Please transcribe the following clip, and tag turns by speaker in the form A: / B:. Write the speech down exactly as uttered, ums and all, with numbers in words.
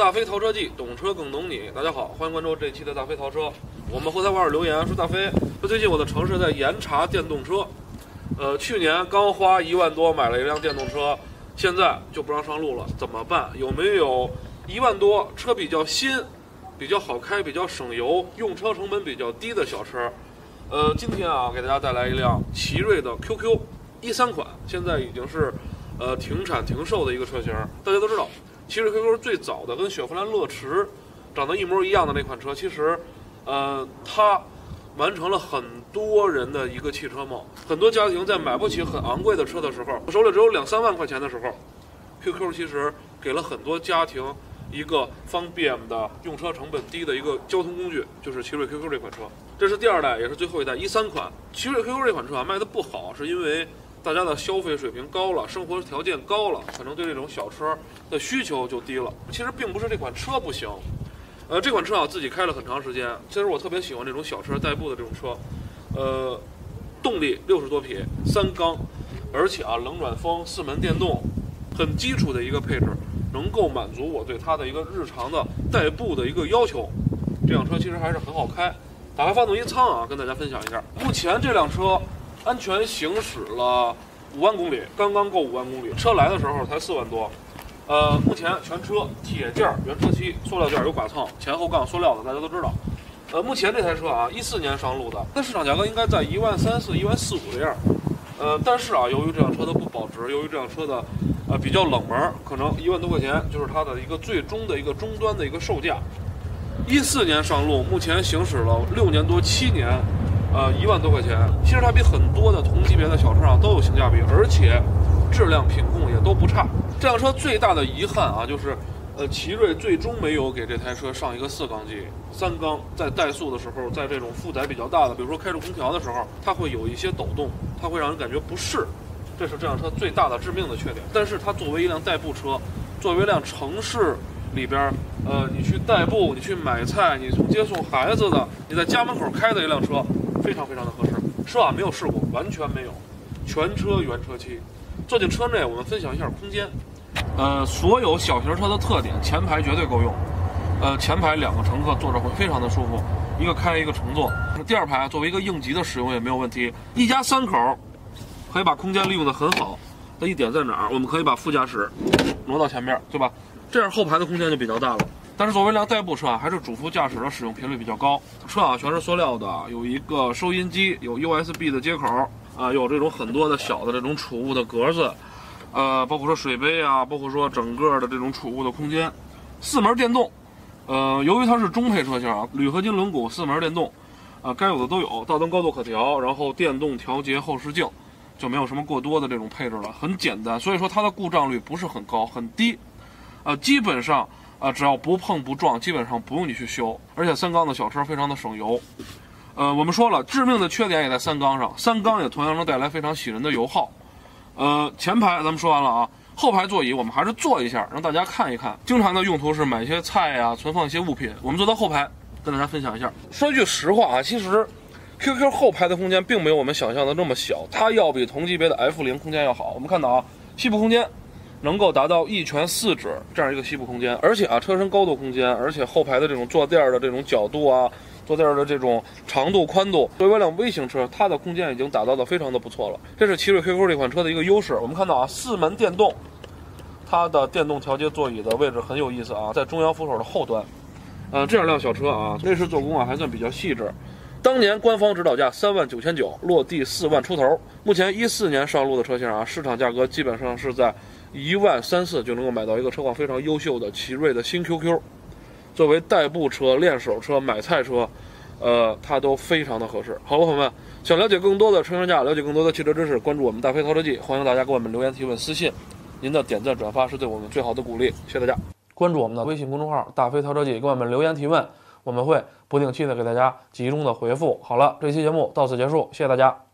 A: 大飞淘车记，懂车更懂你。大家好，欢迎关注这期的大飞淘车。我们后台网友留言说，大飞，说最近我的城市在严查电动车，呃，去年刚花一万多买了一辆电动车，现在就不让上路了，怎么办？有没有一万多车比较新、比较好开、比较省油、用车成本比较低的小车？呃，今天啊，给大家带来一辆奇瑞的 Q Q 一三款，现在已经是呃停产停售的一个车型。大家都知道，奇瑞 Q Q 最早的跟雪佛兰乐驰长得一模一样的那款车，其实呃它完成了很多人的一个汽车梦。很多家庭在买不起很昂贵的车的时候，手里只有两三万块钱的时候， Q Q 其实给了很多家庭一个方便的、用车成本低的一个交通工具，就是奇瑞 Q Q 这款车。这是第二代，也是最后一代一三款。奇瑞 Q Q 这款车啊卖的不好，是因为大家的消费水平高了，生活条件高了，可能对这种小车的需求就低了。其实并不是这款车不行，呃，这款车啊自己开了很长时间。其实我特别喜欢这种小车代步的这种车，呃，动力六十多匹，三缸，而且啊冷暖风、四门电动，很基础的一个配置，能够满足我对它的一个日常的代步的一个要求。这辆车其实还是很好开。打开发动机舱啊，跟大家分享一下，目前这辆车安全行驶了五万公里，刚刚够五万公里，车来的时候才四万多。呃，目前全车铁件原车漆，塑料件有剐蹭，前后杠塑料的，大家都知道。呃，目前这台车啊，一四年上路的，那市场价格应该在一万三四、一万四五这样。呃，但是啊，由于这辆车的不保值，由于这辆车的呃比较冷门，可能一万多块钱就是它的一个最终的一个终端的一个售价。一四年上路，目前行驶了六年多七年，呃，一万多块钱。其实它比很多的同级别的小车啊都有性价比，而且质量品控也都不差。这辆车最大的遗憾啊，就是呃，奇瑞最终没有给这台车上一个四缸机。三缸在怠速的时候，在这种负载比较大的，比如说开着空调的时候，它会有一些抖动，它会让人感觉不适，这是这辆车最大的致命的缺点。但是它作为一辆代步车，作为一辆城市里边，呃，你去代步，你去买菜，你从接送孩子的，你在家门口开的一辆车，非常非常的合适。车啊没有事故，完全没有，全车原车漆。坐进车内，我们分享一下空间。呃，所有小型车的特点，前排绝对够用。呃，前排两个乘客坐着会非常的舒服，一个开一个乘坐。第二排作为一个应急的使用也没有问题。一家三口可以把空间利用的很好的一点在哪儿？我们可以把副驾驶挪到前面，对吧？这样后排的空间就比较大了。但是作为一辆代步车啊，还是主副驾驶的使用频率比较高。车啊全是塑料的，有一个收音机，有 U S B 的接口啊，有这种很多的小的这种储物的格子，呃，包括说水杯啊，包括说整个的这种储物的空间。四门电动，呃，由于它是中配车型啊，铝合金轮毂，四门电动，啊，该有的都有，倒灯高度可调，然后电动调节后视镜，就没有什么过多的这种配置了，很简单。所以说它的故障率不是很高，很低。呃，基本上啊、呃，只要不碰不撞，基本上不用你去修。而且三缸的小车非常的省油。呃，我们说了，致命的缺点也在三缸上，三缸也同样能带来非常喜人的油耗。呃，前排咱们说完了啊，后排座椅我们还是坐一下，让大家看一看。经常的用途是买一些菜呀、啊，存放一些物品。我们坐到后排，跟大家分享一下。说句实话啊，其实 Q Q 后排的空间并没有我们想象的那么小，它要比同级别的 F 零 空间要好。我们看到啊，膝部空间能够达到一拳四指这样一个膝部空间，而且啊车身高度空间，而且后排的这种坐垫的这种角度啊，坐垫的这种长度宽度，作为一辆微型车，它的空间已经达到的非常的不错了。这是奇瑞 Q Q 这款车的一个优势。我们看到啊，四门电动，它的电动调节座椅的位置很有意思啊，在中央扶手的后端。呃，这样辆小车啊，内饰做工啊还算比较细致。当年官方指导价三万九千九，落地四万出头。目前一四年上路的车型啊，市场价格基本上是在一万三四就能够买到一个车况非常优秀的奇瑞的新 Q Q。作为代步车、练手车、买菜车，呃，它都非常的合适。好了，朋友们，想了解更多的车型价，了解更多的汽车知识，关注我们大飞淘车记，欢迎大家给我们留言提问、私信。您的点赞转发是对我们最好的鼓励，谢谢大家。关注我们的微信公众号大飞淘车记，给我们留言提问，我们会不定期的给大家集中的回复。好了，这期节目到此结束，谢谢大家。